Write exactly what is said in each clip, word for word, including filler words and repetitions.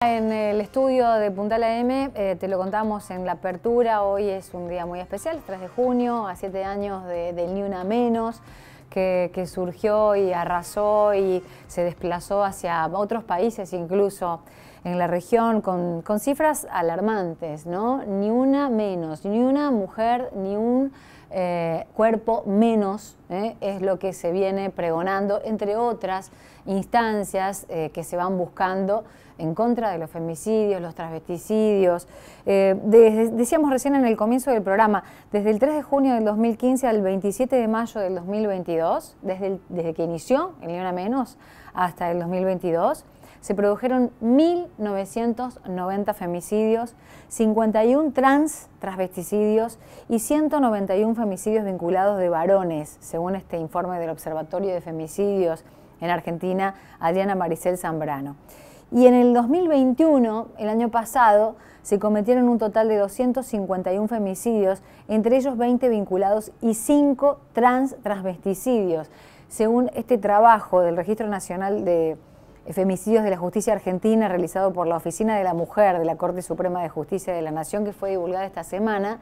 En el estudio de Puntal A M, eh, te lo contamos en la apertura, hoy es un día muy especial, tres de junio, a siete años de, del Ni Una Menos, que, que surgió y arrasó y se desplazó hacia otros países, incluso en la región, con, con cifras alarmantes, ¿no? Ni una menos, ni una mujer, ni un eh, cuerpo menos, ¿eh? Es lo que se viene pregonando, entre otras instancias eh, que se van buscando en contra de los femicidios, los transvesticidios. Eh, desde, decíamos recién en el comienzo del programa, desde el tres de junio del dos mil quince al veintisiete de mayo del dos mil veintidós, desde, el, desde que inició el Ni Una Menos hasta el dos mil veintidós, se produjeron mil novecientos noventa femicidios, cincuenta y uno trans transvesticidios y ciento noventa y uno femicidios vinculados de varones, según este informe del Observatorio de Femicidios en Argentina, Adriana Maricel Zambrano. Y en el dos mil veintiuno, el año pasado, se cometieron un total de doscientos cincuenta y uno femicidios, entre ellos veinte vinculados y cinco trans transvesticidios, según este trabajo del Registro Nacional de Femicidios de la Justicia Argentina, realizado por la Oficina de la Mujer de la Corte Suprema de Justicia de la Nación, que fue divulgada esta semana.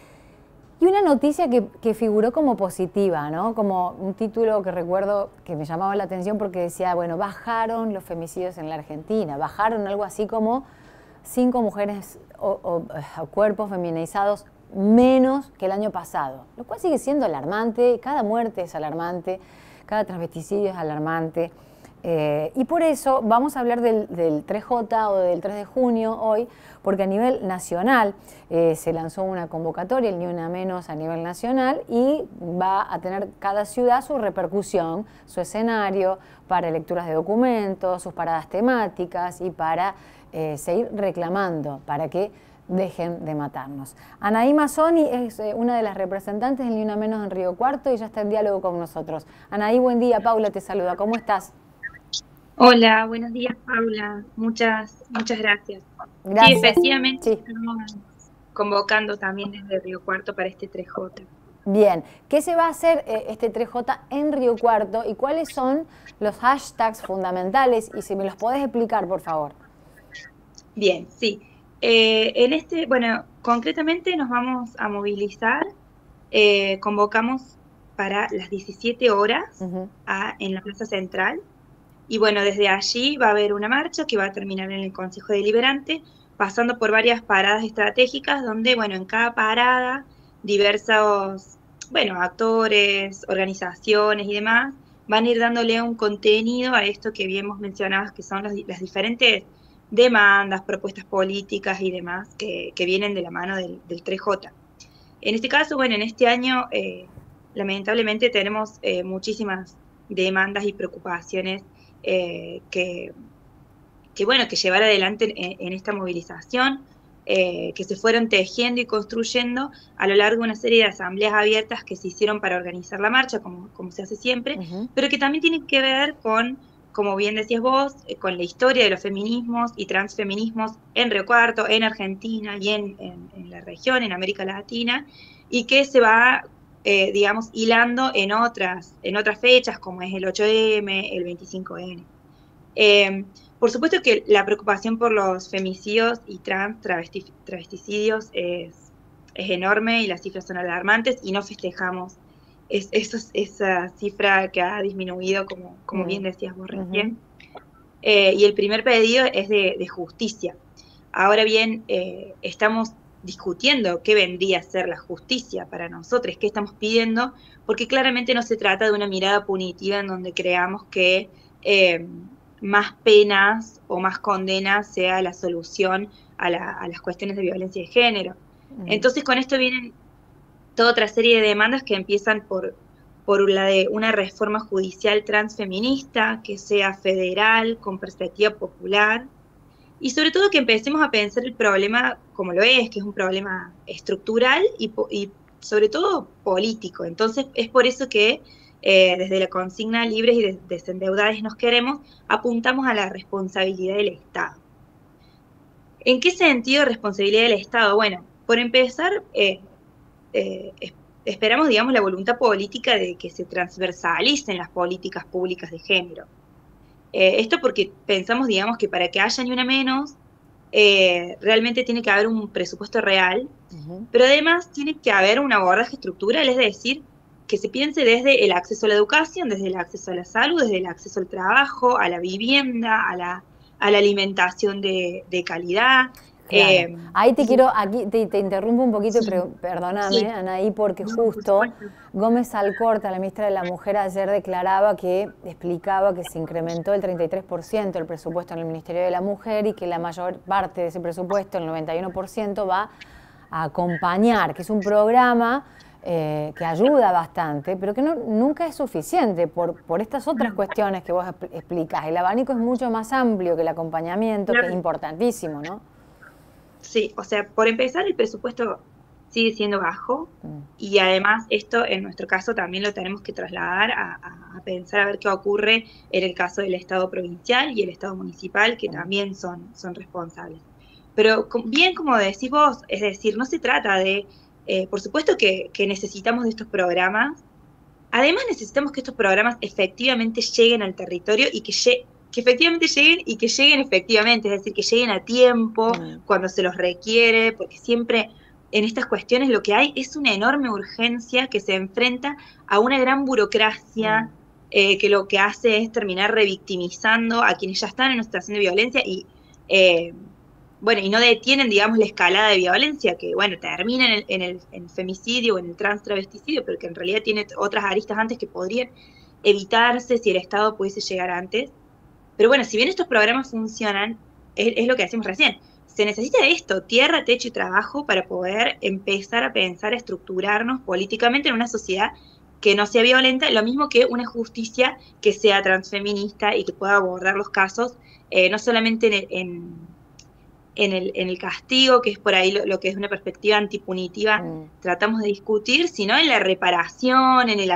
Y una noticia que, que figuró como positiva, ¿no? Como un título que recuerdo que me llamaba la atención porque decía, bueno, bajaron los femicidios en la Argentina, bajaron algo así como cinco mujeres o, o, o cuerpos feminizados menos que el año pasado, lo cual sigue siendo alarmante, cada muerte es alarmante, cada transvesticidio es alarmante. Eh, y por eso vamos a hablar del, del tres J o del tres de junio hoy, porque a nivel nacional eh, se lanzó una convocatoria, el Ni Una Menos a nivel nacional, y va a tener cada ciudad su repercusión, su escenario para lecturas de documentos, sus paradas temáticas y para eh, seguir reclamando, para que dejen de matarnos. Anaí Mazzoni es eh, una de las representantes del Ni Una Menos en Río Cuarto y ya está en diálogo con nosotros. Anaí, buen día. Paula te saluda. ¿Cómo estás? Hola, buenos días, Paula. Muchas, muchas gracias. Gracias. Sí, efectivamente Sí. estamos convocando también desde Río Cuarto para este tres J. Bien, ¿qué se va a hacer eh, este tres J en Río Cuarto y cuáles son los hashtags fundamentales? Y si me los podés explicar, por favor. Bien, sí. Eh, en este, bueno, concretamente nos vamos a movilizar, eh, convocamos para las diecisiete horas Uh-huh. a, en la Plaza Central. Y bueno, desde allí va a haber una marcha que va a terminar en el Consejo Deliberante, pasando por varias paradas estratégicas donde, bueno, en cada parada diversos, bueno, actores, organizaciones y demás van a ir dándole un contenido a esto que bien hemos mencionado, que son las, las diferentes demandas, propuestas políticas y demás que, que vienen de la mano del, del tres J. En este caso, bueno, en este año eh, lamentablemente tenemos eh, muchísimas demandas y preocupaciones Eh, que, que, bueno, que llevar adelante en, en esta movilización, eh, que se fueron tejiendo y construyendo a lo largo de una serie de asambleas abiertas que se hicieron para organizar la marcha, como, como se hace siempre, uh-huh. pero que también tienen que ver con, como bien decías vos, eh, con la historia de los feminismos y transfeminismos en Río Cuarto, en Argentina y en, en, en la región, en América Latina, y que se va Eh, digamos, hilando en otras, en otras fechas, como es el ocho eme, el veinticinco ene. Eh, por supuesto que la preocupación por los femicidios y trans travesti, travesticidios es, es enorme y las cifras son alarmantes y no festejamos es, esos, esa cifra que ha disminuido, como, como mm. bien decías vos recién. Uh-huh. Eh, y el primer pedido es de, de justicia. Ahora bien, eh, estamos discutiendo qué vendría a ser la justicia para nosotros, qué estamos pidiendo, porque claramente no se trata de una mirada punitiva en donde creamos que eh, más penas o más condenas sea la solución a, la, a las cuestiones de violencia de género. Uh-huh. Entonces con esto vienen toda otra serie de demandas que empiezan por, por la de una reforma judicial transfeminista, que sea federal, con perspectiva popular, y sobre todo que empecemos a pensar el problema como lo es, que es un problema estructural y, y sobre todo político. Entonces es por eso que eh, desde la consigna Libres y Desendeudadas Nos Queremos apuntamos a la responsabilidad del Estado. ¿En qué sentido responsabilidad del Estado? Bueno, por empezar, eh, eh, esperamos, digamos, la voluntad política de que se transversalicen las políticas públicas de género. Eh, esto porque pensamos, digamos, que para que haya Ni Una Menos, eh, realmente tiene que haber un presupuesto real, Ujú. pero además tiene que haber un abordaje estructural, es decir, que se piense desde el acceso a la educación, desde el acceso a la salud, desde el acceso al trabajo, a la vivienda, a la, a la alimentación de, de calidad. Claro. eh, Ahí te y quiero, aquí te, te interrumpo un poquito y sí, pre- perdóname, sí, Anaí, porque no, por justo supuesto. Gómez Alcorta, la ministra de la Mujer, ayer declaraba que, explicaba que se incrementó el treinta y tres por ciento el presupuesto en el Ministerio de la Mujer y que la mayor parte de ese presupuesto, el noventa y uno por ciento, va a acompañar, que es un programa eh, que ayuda bastante, pero que no, nunca es suficiente por, por estas otras No, cuestiones que vos expl- explicás. El abanico es mucho más amplio que el acompañamiento, que es claro. importantísimo, ¿no? Sí, o sea, por empezar, el presupuesto sigue siendo bajo Mm. y además esto en nuestro caso también lo tenemos que trasladar a, a- a pensar a ver qué ocurre en el caso del Estado provincial y el Estado municipal, que Mm. también son, son responsables. Pero com- bien como decís vos, es decir, no se trata de, eh, por supuesto que, que necesitamos de estos programas, además necesitamos que estos programas efectivamente lleguen al territorio y que, lle- que efectivamente lleguen y que lleguen efectivamente, es decir, que lleguen a tiempo, Mm. cuando se los requiere, porque siempre en estas cuestiones lo que hay es una enorme urgencia que se enfrenta a una gran Mm. burocracia eh, que lo que hace es terminar revictimizando a quienes ya están en una situación de violencia y eh, bueno, y no detienen, digamos, la escalada de violencia, que, bueno, termina en el, en el, en el femicidio o en el transtravesticidio, pero que en realidad tiene otras aristas antes que podrían evitarse si el Estado pudiese llegar antes. Pero bueno, si bien estos programas funcionan, es, es lo que decimos recién, se necesita esto, tierra, techo y trabajo para poder empezar a pensar, a estructurarnos políticamente en una sociedad que no sea violenta, lo mismo que una justicia que sea transfeminista y que pueda abordar los casos, eh, no solamente en, en en el, en el castigo, que es por ahí lo, lo que es una perspectiva antipunitiva, Mm. tratamos de discutir, sino en la reparación, en el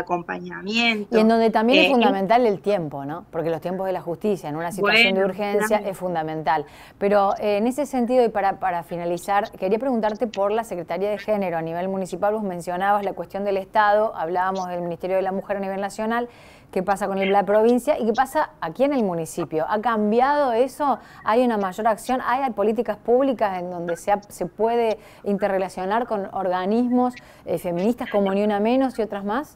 Y en acompañamiento. donde también es Eh, es, fundamental el tiempo, ¿no? Porque los tiempos de la justicia en una situación de bueno, urgencia claro. es fundamental. Pero eh, en ese sentido, y para, para finalizar, quería preguntarte por la Secretaría de Género a nivel municipal. Vos mencionabas la cuestión del Estado, hablábamos del Ministerio de la Mujer a nivel nacional, qué pasa con el, la provincia y qué pasa aquí en el municipio. ¿Ha cambiado eso? ¿Hay una mayor acción? ¿Hay políticas públicas en donde se, ha, se puede interrelacionar con organismos eh, feministas como Ni Una Menos y otras más?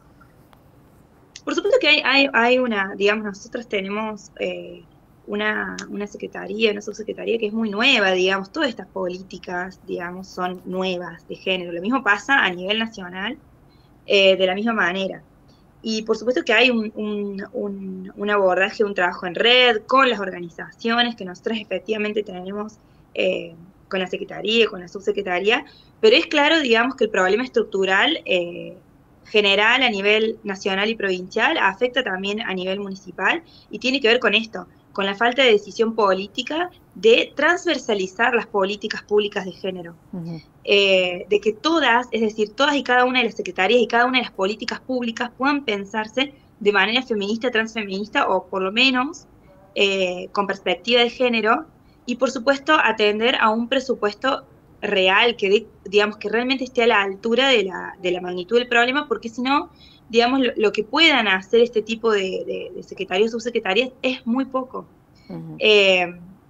Por supuesto que hay, hay, hay una, digamos, nosotros tenemos eh, una, una secretaría, una subsecretaría que es muy nueva, digamos, todas estas políticas, digamos, son nuevas de género. Lo mismo pasa a nivel nacional, eh, de la misma manera. Y por supuesto que hay un, un, un, un abordaje, un trabajo en red con las organizaciones que nosotros efectivamente tenemos eh, con la Secretaría, con la Subsecretaría, pero es claro, digamos, que el problema estructural eh, general a nivel nacional y provincial afecta también a nivel municipal y tiene que ver con esto, con la falta de decisión política de transversalizar las políticas públicas de género. Uh-huh. Eh, de que todas, es decir, todas y cada una de las secretarías y cada una de las políticas públicas puedan pensarse de manera feminista, transfeminista o por lo menos eh, con perspectiva de género y por supuesto atender a un presupuesto real que de, digamos que realmente esté a la altura de la, de la magnitud del problema, porque si no, digamos, lo, lo, que puedan hacer este tipo de, de, de secretarios o subsecretarias es muy poco. Uh-huh. Eh,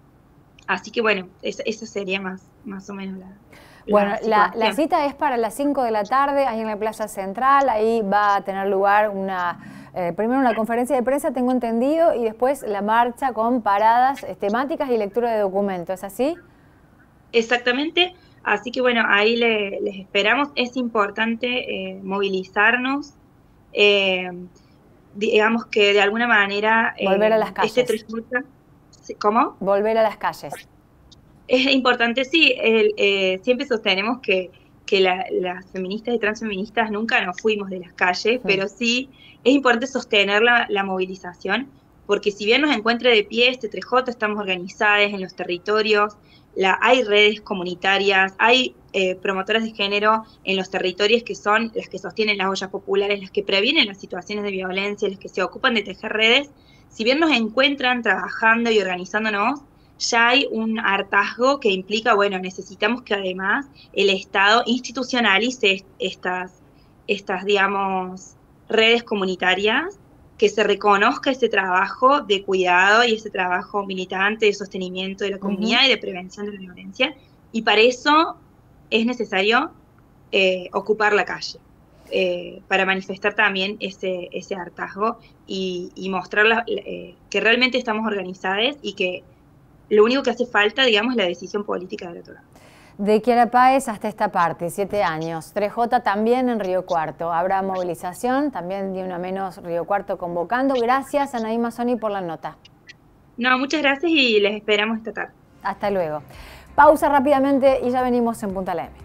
así que bueno, esa, esa sería más, más o menos la, bueno, la, la, la cita es para las cinco de la tarde, ahí en la Plaza Central, ahí va a tener lugar una, eh, primero una conferencia de prensa, tengo entendido, y después la marcha con paradas eh, temáticas y lectura de documentos, ¿es así? Exactamente, así que bueno, ahí le, les esperamos, es importante eh, movilizarnos, eh, digamos que de alguna manera volver eh, a las calles. Este tres J, ¿cómo? Volver a las calles. Es importante, sí, el, eh, siempre sostenemos que, que la, las feministas y transfeministas nunca nos fuimos de las calles, hmm. pero sí es importante sostener la, la movilización, porque si bien nos encuentra de pie este tres J, estamos organizadas en los territorios, la, hay redes comunitarias, hay eh, promotoras de género en los territorios que son las que sostienen las ollas populares, las que previenen las situaciones de violencia, las que se ocupan de tejer redes, si bien nos encuentran trabajando y organizándonos, ya hay un hartazgo que implica, bueno, necesitamos que además el Estado institucionalice estas, estas digamos, redes comunitarias que se reconozca ese trabajo de cuidado y ese trabajo militante de sostenimiento de la comunidad uh-huh. y de prevención de la violencia, y para eso es necesario eh, ocupar la calle, eh, para manifestar también ese, ese hartazgo y, y mostrar la, eh, que realmente estamos organizadas y que lo único que hace falta, digamos, es la decisión política del otro lado. De Kiara Páez hasta esta parte, siete años. tres J también en Río Cuarto. Habrá movilización, también Ni Una Menos Río Cuarto convocando. Gracias, Anaí Mazzoni, por la nota. No, muchas gracias y les esperamos esta tarde. Hasta luego. Pausa rápidamente y ya venimos en Punta la M.